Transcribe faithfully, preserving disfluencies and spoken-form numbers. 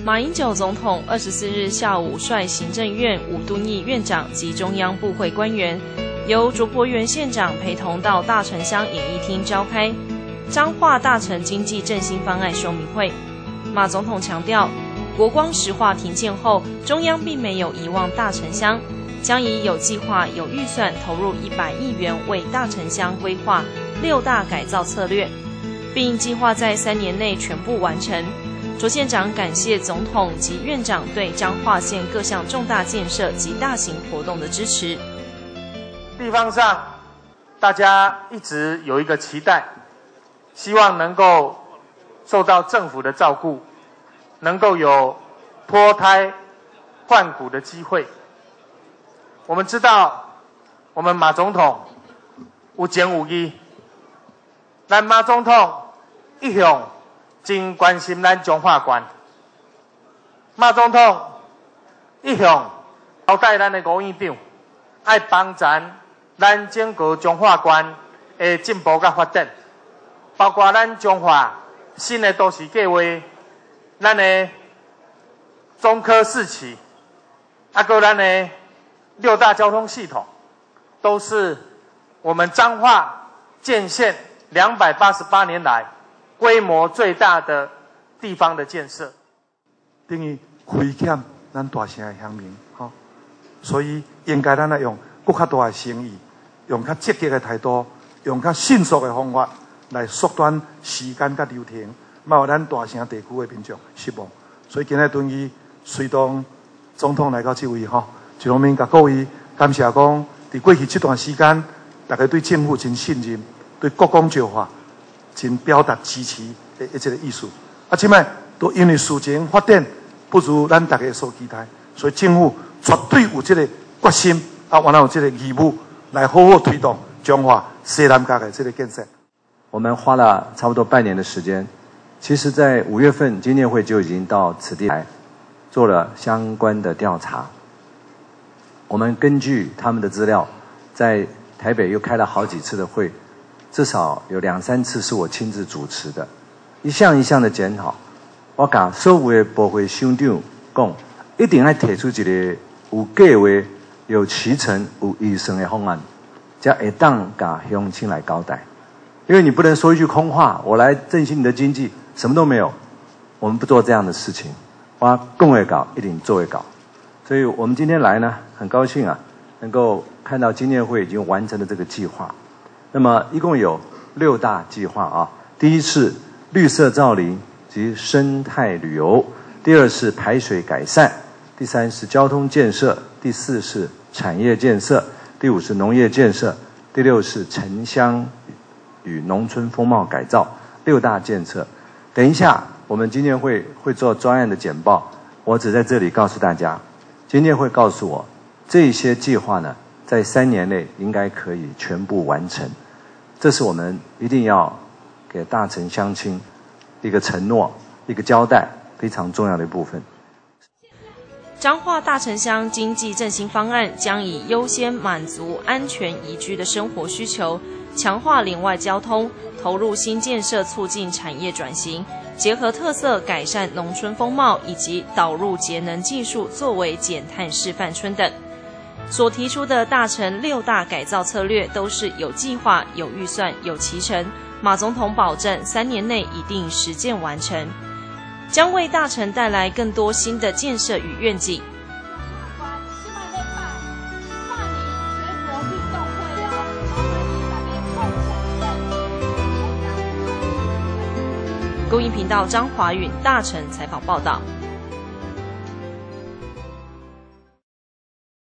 马英九总统二十四日下午率行政院吴敦义院长及中央部会官员，由卓博源县长陪同到大城乡演艺厅召开彰化大城经济振兴方案说明会。马总统强调，国光石化停建后，中央并没有遗忘大城乡，将以有计划、有预算投入一百亿元为大城乡规划六大改造策略，并计划在三年内全部完成。卓县长感谢总统及院长对彰化县各项重大建设及大型活动的支持。 地方上，大家一直有一个期待，希望能够受到政府的照顾，能够有脱胎换骨的机会。我们知道，我们马总统有情有义，咱马总统一向真关心咱彰化县。马总统一向交代咱的吴院长，爱帮咱咱整个彰化县的进步甲发展，包括咱彰化新的都市计划，咱的中科四期，啊，搁咱的六大交通系统，都是我们彰化建县两百八十八年来规模最大的地方的建设， 等于亏欠咱大城的乡民，吼，所以应该咱来用更较大的诚意，用较积极的态度，用较迅速的方法来缩短时间甲流程，莫互咱大城地区的民众失望。所以今日敦义随同总统来到这位，吼，一方面甲各位感谢讲，伫过去这段时间，大家对政府真信任，对国光石化真表达支持的一个意思。啊，即摆都因为事情发展不如咱大家所期待，所以政府绝对有这个决心，啊，完了有这个义务来好好推动彰化西南角的这个建设。 我们花了差不多半年的时间，其实在五月份经建会就已经到此地来做了相关的调查。我们根据他们的资料，在台北又开了好几次的会，至少有两三次是我亲自主持的，一项一项的检讨。我甲所有的部会首长讲，一定要提出一个有计划、有期程、有预算的方案，才会当甲乡亲来交代。因为你不能说一句空话，我来振兴你的经济，什么都没有。我们不做这样的事情，我讲会搞，一定做会搞。所以我们今天来呢，很高兴啊，能够看到经建会已经完成了这个计划。那么一共有六大计划啊，第一是绿色造林及生态旅游，第二是排水改善，第三是交通建设，第四是产业建设，第五是农业建设，第六是城乡与农村风貌改造，六大建设。等一下我们经建会会做专案的简报，我只在这里告诉大家，经建会告诉我，这些计划呢，在三年内应该可以全部完成。这是我们一定要给大城乡亲一个承诺、一个交代，非常重要的一部分。 彰化大城乡经济振兴方案将以优先满足安全宜居的生活需求，强化邻外交通，投入新建设促进产业转型，结合特色改善农村风貌，以及导入节能技术作为减碳示范村等。所提出的大城六大改造策略都是有计划、有预算、有期程。马总统保证三年内一定实践完成，将为大城带来更多新的建设与愿景。公益频道张华允大城采访报道。